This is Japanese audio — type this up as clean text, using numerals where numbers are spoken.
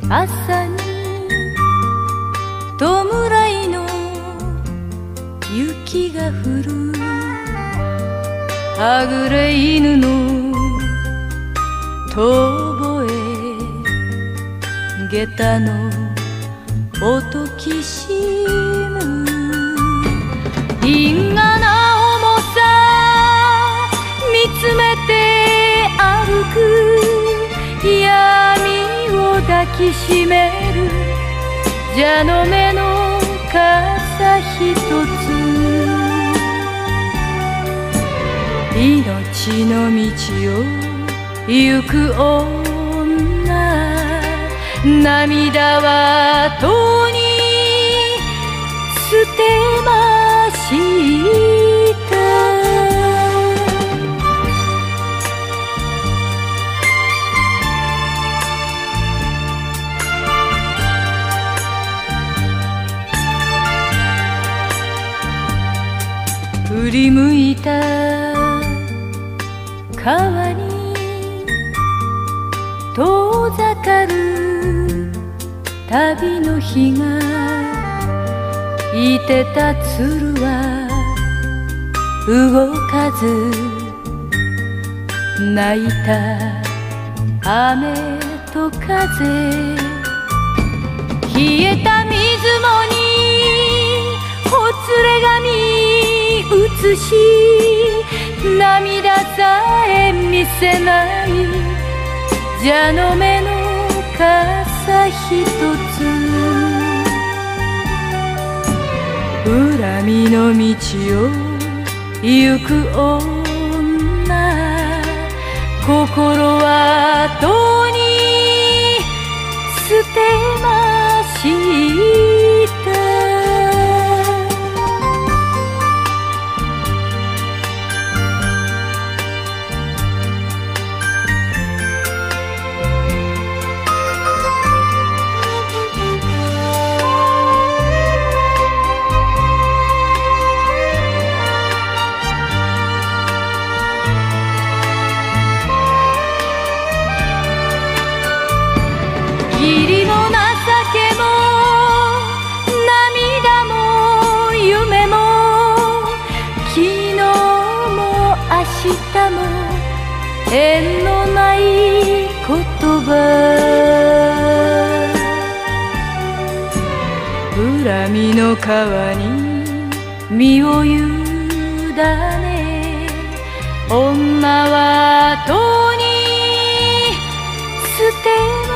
朝に弔いの雪が降る、はぐれ犬の遠吠え、下駄の音きしむ、因果な重さ見つめて歩く、闇を抱きしめる蛇の目の傘ひとつ、命の道を行く女、涙はとに捨てました。振り向いた川に遠ざかる旅の日が、いてた鶴は動かず、泣いた雨と風、冷えた水面にほつれ髪映し、涙さえ見せない蛇の目の傘ひとつ、恨みの道を行く女、心はとに捨てました。義理も情けも涙も夢も、昨日も明日も縁のない言葉、恨みの川に身を委ね、女はとに捨て